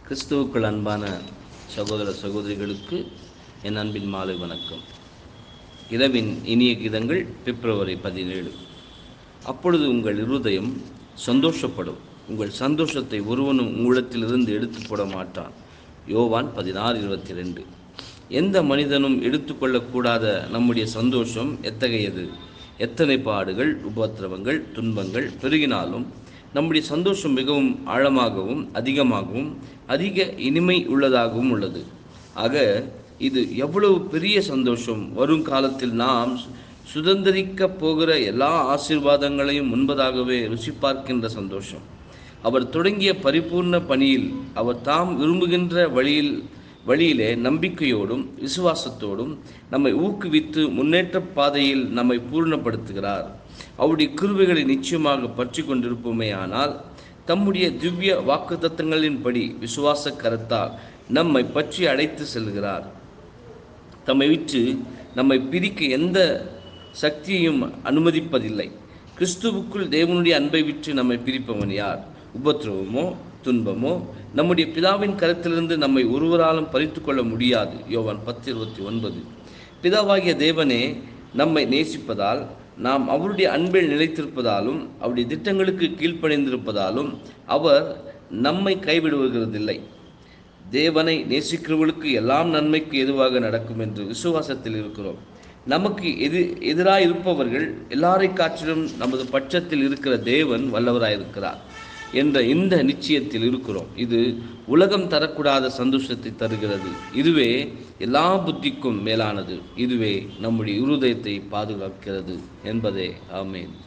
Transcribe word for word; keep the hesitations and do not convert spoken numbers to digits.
கிறிஸ்துவுக்குள் அன்பான சகோதர சகோதரிகளுக்கு என் அன்பின் மாலை வணக்கம். இரவின் இனிய கீதங்கள் பிப்ரவரி பதினேழு. அப்பொழுது உங்கள் இருதயம் சந்தோஷப்படும், உங்கள் சந்தோஷத்தை ஒருவனும் உங்களிடத்திலிருந்து எடுத்து போட மாட்டான். யோவான் பதினாறு இருபத்தி ரெண்டு. எந்த மனிதனும் எடுத்துக்கொள்ளக்கூடாத நம்முடைய சந்தோஷம் எத்தகையது? எத்தனை பாடுகள், உபத்திரவங்கள், துன்பங்கள் பெருகினாலும் நம்முடைய சந்தோஷம் மிகவும் ஆழமாகவும் அதிகமாகவும் அதிக இனிமை உள்ளதாகவும் உள்ளது. ஆக இது எவ்வளவு பெரிய சந்தோஷம்! வருங்காலத்தில் நாம் சுதந்திரிக்கப் போகிற எல்லா ஆசீர்வாதங்களையும் முன்பதாகவே ருசி பார்க்கின்ற சந்தோஷம். அவர் தொடங்கிய பரிபூர்ண பணியில் அவர் தாம் விரும்புகின்ற வழியில் வழியிலே நம்பிக்கையோடும் விசுவாசத்தோடும் நம்மை ஊக்குவித்து முன்னேற்ற பாதையில் நம்மை பூர்ணப்படுத்துகிறார். அவருடைய கிருபைகளை நிச்சயமாக பற்றி கொண்டிருப்போமே ஆனால் தம்முடைய திவ்ய வாக்குத்தத்தங்களின்படி விசுவாச கரத்தால் நம்மை பற்றி அழைத்து செல்கிறார். தம்மை விட்டு நம்மை பிரிக்க எந்த சக்தியையும் அனுமதிப்பதில்லை. கிறிஸ்துவுக்குள் தேவனுடைய அன்பை விட்டு நம்மை பிரிப்பவன் யார்? உபத்திரவமோ துன்பமோ நம்முடைய பிதாவின் கரத்திலிருந்து நம்மை ஒருவராலும் பறித்து கொள்ள முடியாது. யோவான் பத்து இருபத்தி ஒன்பது. பிதாவாகிய தேவனே நம்மை நேசிப்பதால், நாம் அவருடைய அன்பில் நிலைத்திருப்பதாலும், அவருடைய திட்டங்களுக்கு கீழ்ப்படைந்திருப்பதாலும் அவர் நம்மை கைவிடுவதில்லை. தேவனை நேசிக்கிறவர்களுக்கு எல்லாம் நன்மைக்கு எதுவாக நடக்கும் என்று விசுவாசத்தில் இருக்கிறோம். நமக்கு எது எதிராக இருப்பவர்கள் எல்லாரை காற்றிலும் நமது பட்சத்தில் இருக்கிற தேவன் வல்லவராயிருக்கிறார் என்ற இந்த நிச்சயத்தில் இருக்கிறோம். இது உலகம் தரக்கூடாத சந்தோஷத்தை தருகிறது. இதுவே எல்லா புத்திக்கும் மேலானது. இதுவே நம்முடைய இருதயத்தை பாதுகாக்கிறது என்பதே. ஆமென்.